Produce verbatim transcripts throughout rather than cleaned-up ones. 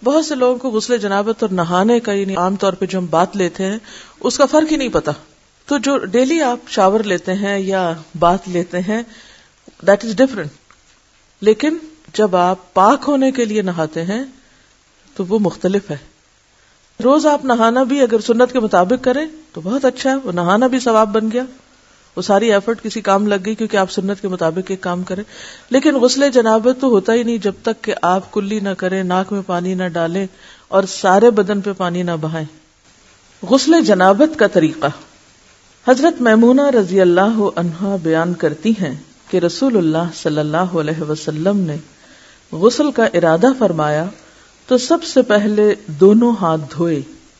بہت سے لوگوں کو غسل جنابت اور نہانے کا یعنی عام طور پہ جو ہم بات لیتے ہیں اس کا فرق ہی نہیں پتا. تو جو ڈیلی آپ شاور لیتے ہیں یا بات لیتے ہیں دیٹ از ڈفرنٹ، لیکن جب آپ پاک ہونے کے لیے نہاتے ہیں تو وہ مختلف ہے. روز آپ نہانا بھی اگر سنت کے مطابق کریں تو بہت اچھا ہے، وہ نہانا بھی ثواب بن گیا، وہ ساری ایفرٹ کسی کام لگ گئی کیونکہ آپ سنت کے مطابق ایک کام کریں. لیکن غسل جنابت تو ہوتا ہی نہیں جب تک کہ آپ کلی نہ کریں، ناک میں پانی نہ ڈالیں اور سارے بدن پہ پانی نہ بہائیں. غسل جنابت کا طریقہ حضرت میمونہ رضی اللہ عنہا بیان کرتی ہیں کہ رسول اللہ صلی اللہ علیہ وسلم نے غسل کا ارادہ فرمایا تو سب سے پہلے دونوں ہاتھ دھوئے.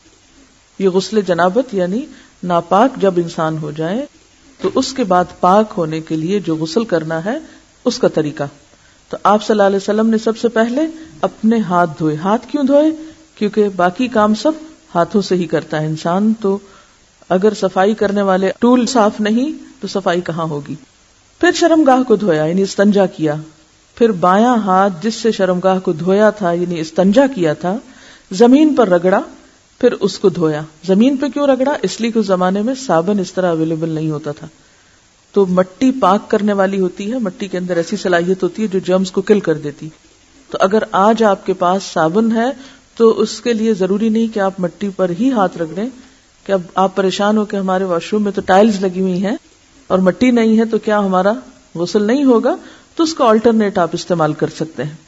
یہ غسل جنابت یعنی ناپاک جب انسان ہو جائے تو اس کے بعد پاک ہونے کے لیے جو غسل کرنا ہے اس کا طریقہ. تو آپ صلی اللہ علیہ وسلم نے سب سے پہلے اپنے ہاتھ دھوئے. ہاتھ کیوں دھوئے؟ کیونکہ باقی کام سب ہاتھوں سے ہی کرتا ہے انسان، تو اگر صفائی کرنے والے ٹول صاف نہیں تو صفائی کہاں ہوگی. پھر شرمگاہ کو دھویا یعنی استنجا کیا. پھر بایاں ہاتھ جس سے شرمگاہ کو دھویا تھا یعنی استنجا کیا تھا زمین پر رگڑا، پھر اس کو دھویا. زمین پہ کیوں رگڑا؟ اس لیے کہ اس زمانے میں صابن اس طرح اویلیبل نہیں ہوتا تھا، تو مٹی پاک کرنے والی ہوتی ہے، مٹی کے اندر ایسی صلاحیت ہوتی ہے جو جرمز کو کل کر دیتی. تو اگر آج آپ کے پاس صابن ہے تو اس کے لیے ضروری نہیں کہ آپ مٹی پر ہی ہاتھ رگڑیں کہ اب آپ پریشان ہو کہ ہمارے واش روم میں تو ٹائلز لگی ہوئی ہیں اور مٹی نہیں ہے تو کیا ہمارا غسل نہیں ہوگا، تو اس کا آلٹرنیٹ آپ استعمال کر سکتے ہیں.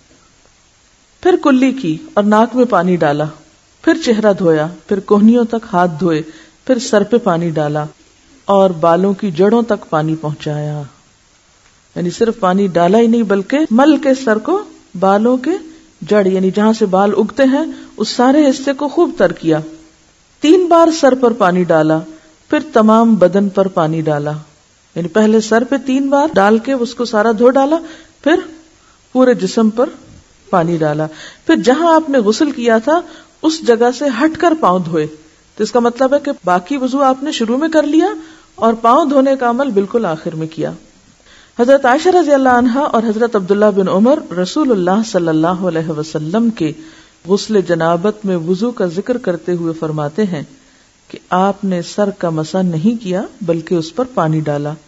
پھر کلی کی اور ناک میں پانی ڈالا، پھر چہرہ دھویا، پھر کوہنیوں تک ہاتھ دھوئے، پھر سر پہ پانی ڈالا اور بالوں کی جڑوں تک پانی پہنچایا. یعنی صرف پانی ڈالا ہی نہیں بلکہ مل کے سر کو بالوں کے جڑ یعنی جہاں سے بال اگتے ہیں اس سارے حصے کو خوب تر کیا. تین بار سر پر پانی ڈالا، پھر تمام بدن پر پانی ڈالا. یعنی پہلے سر پہ تین بار ڈال کے اس کو سارا دھو ڈالا، پھر پورے جسم پر پانی ڈالا. پھر جہاں آپ نے غسل کیا تھا اس جگہ سے ہٹ کر پاؤں دھوئے. تو اس کا مطلب ہے کہ باقی وضو آپ نے شروع میں کر لیا اور پاؤں دھونے کا عمل بالکل آخر میں کیا. حضرت عائشہ رضی اللہ عنہا اور حضرت عبداللہ بن عمر رسول اللہ صلی اللہ علیہ وسلم کے غسل جنابت میں وضو کا ذکر کرتے ہوئے فرماتے ہیں کہ آپ نے سر کا مسح نہیں کیا بلکہ اس پر پانی ڈالا.